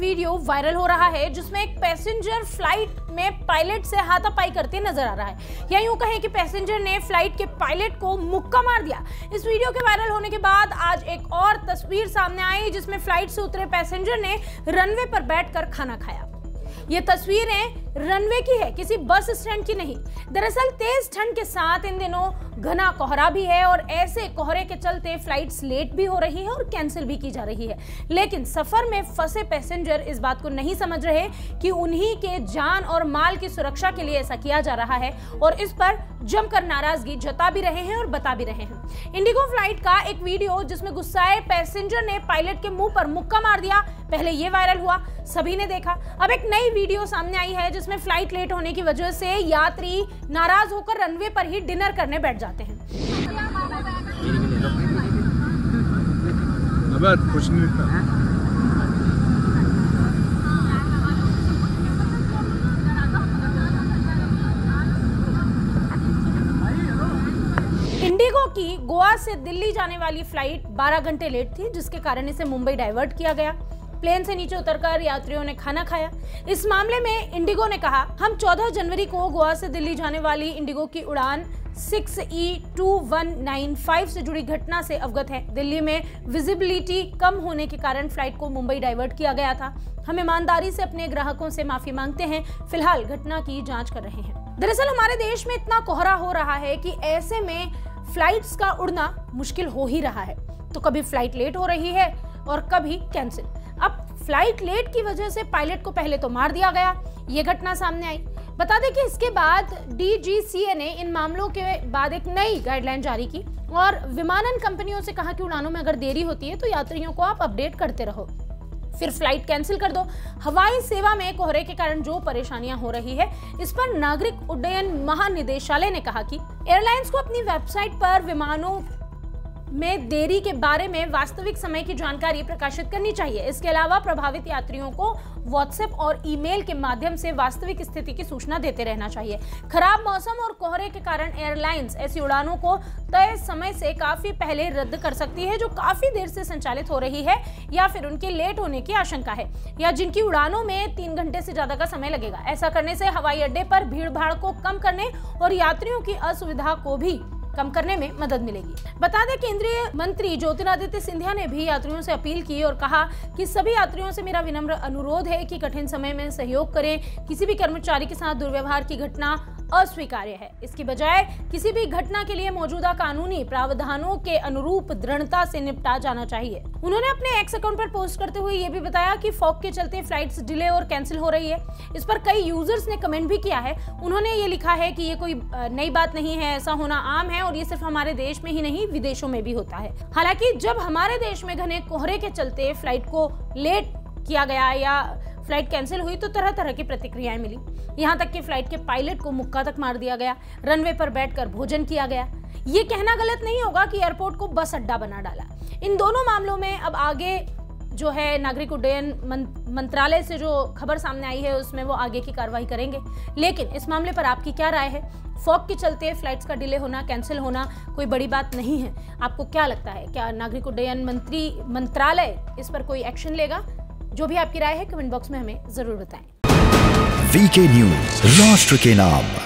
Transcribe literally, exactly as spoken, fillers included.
Video viral हो रहा है जिसमें एक पैसेंजर फ्लाइट में पायलट से हाथापाई करते नजर आ रहा है, या यूं कहें कि पैसेंजर ने फ्लाइट के पायलट को मुक्का मार दिया। इस वीडियो के वायरल होने के बाद आज एक और तस्वीर सामने आई जिसमें फ्लाइट से उतरे पैसेंजर ने रनवे पर बैठकर खाना खाया। ये तस्वीरें रनवे की है, किसी बस स्टैंड की नहीं। दरअसल तेज ठंड के साथ इन दिनों घना कोहरा भी है और ऐसे कोहरे के चलते फ्लाइट्स लेट भी हो रही है और कैंसिल भी की जा रही है। लेकिन सफर में फंसे पैसेंजर इस बात को नहीं समझ रहे कि उन्हीं के जान और माल की सुरक्षा के लिए ऐसा किया जा रहा है और इस पर जमकर नाराजगी जता भी रहे हैं और बता भी रहे हैं। इंडिगो फ्लाइट का एक वीडियो जिसमें गुस्साए पैसेंजर ने पायलट के मुंह पर मुक्का मार दिया, पहले ये वायरल हुआ, सभी ने देखा। अब एक नई वीडियो सामने आई है जिसमें फ्लाइट लेट होने की वजह से यात्री नाराज होकर रनवे पर ही डिनर करने बैठ जाते हैं। अब कुछ नहीं इंडिगो की गोवा से दिल्ली जाने वाली फ्लाइट बारह घंटे लेट थी, जिसके कारण इसे मुंबई डाइवर्ट किया गया। प्लेन से नीचे उतरकर यात्रियों ने खाना खाया। इस मामले में इंडिगो ने कहा, हम चौदह जनवरी को गोवा से दिल्ली जाने वाली इंडिगो की उड़ान six E two one nine five से जुड़ी घटना से अवगत है। दिल्ली में विजिबिलिटी कम होने के कारण फ्लाइट को मुंबई डाइवर्ट किया गया था। हम ईमानदारी से अपने ग्राहकों से माफी मांगते हैं, फिलहाल घटना की जांच कर रहे हैं। दरअसल हमारे देश में इतना कोहरा हो रहा है कि ऐसे में फ्लाइट्स का उड़ना मुश्किल हो ही रहा है। तो कभी फ्लाइट लेट हो रही है और कभी कैंसिल। अब फ्लाइट लेट की वजह से पायलट को पहले तो मार दिया गया, ये घटना सामने आई। बता दें कि इसके बाद डी जी सी ए ने इन मामलों के बाद एक नई गाइडलाइन जारी की और विमानन कंपनियों से कहा कि उड़ानों में अगर देरी होती है तो यात्रियों को आप अपडेट करते रहो, फिर फ्लाइट कैंसिल कर दो। हवाई सेवा में कोहरे के कारण जो परेशानियां हो रही है, इस पर नागरिक उड्डयन महानिदेशालय ने कहा कि एयरलाइंस को अपनी वेबसाइट पर विमानों में देरी के बारे में वास्तविक समय की जानकारी प्रकाशित करनी चाहिए। इसके अलावा प्रभावित यात्रियों को व्हाट्सएप और ईमेल के माध्यम से वास्तविक स्थिति की सूचना देते रहना चाहिए। खराब मौसम और कोहरे के कारण एयरलाइंस ऐसी उड़ानों को तय समय से काफी पहले रद्द कर सकती है जो काफी देर से संचालित हो रही है या फिर उनके लेट होने की आशंका है या जिनकी उड़ानों में तीन घंटे से ज्यादा का समय लगेगा। ऐसा करने से हवाई अड्डे पर भीड़ भाड़ को कम करने और यात्रियों की असुविधा को भी कम करने में मदद मिलेगी। बता दें केंद्रीय मंत्री ज्योतिरादित्य सिंधिया ने भी यात्रियों से अपील की और कहा कि सभी यात्रियों से मेरा विनम्र अनुरोध है कि कठिन समय में सहयोग करें। किसी भी कर्मचारी के साथ दुर्व्यवहार की घटना अस्वीकार्य है। इसकी बजाय किसी भी घटना के लिए मौजूदा कानूनी प्रावधानों के अनुरूप दृढ़ता से निपटा जाना चाहिए। उन्होंने अपने एक्स अकाउंट पर पोस्ट करते हुए ये भी बताया कि फॉग के चलते फ्लाइट्स डिले और कैंसिल हो रही है। इस पर कई यूजर्स ने कमेंट भी किया है। उन्होंने ये लिखा है कि ये कोई नई बात नहीं है, ऐसा होना आम है और ये सिर्फ हमारे देश में ही नहीं विदेशों में भी होता है। हालांकि जब हमारे देश में घने कोहरे के चलते फ्लाइट को लेट किया गया या फ्लाइट कैंसिल हुई तो तरह तरह की प्रतिक्रियाएं मिली। यहाँ तक कि फ्लाइट के पायलट को मुक्का तक मार दिया गया, रनवे पर बैठकर भोजन किया गया। ये कहना गलत नहीं होगा कि एयरपोर्ट को बस अड्डा बना डाला। इन दोनों मामलों में अब आगे जो है नागरिक उड्डयन मंत्रालय से जो खबर सामने आई है उसमें वो आगे की कार्रवाई करेंगे। लेकिन इस मामले पर आपकी क्या राय है? फॉग के चलते फ्लाइट्स का डिले होना, कैंसिल होना कोई बड़ी बात नहीं है। आपको क्या लगता है, क्या नागरिक उड्डयन मंत्री मंत्रालय इस पर कोई एक्शन लेगा? जो भी आपकी राय है कमेंट बॉक्स में हमें जरूर बताएं। वीके न्यूज, राष्ट्र के नाम।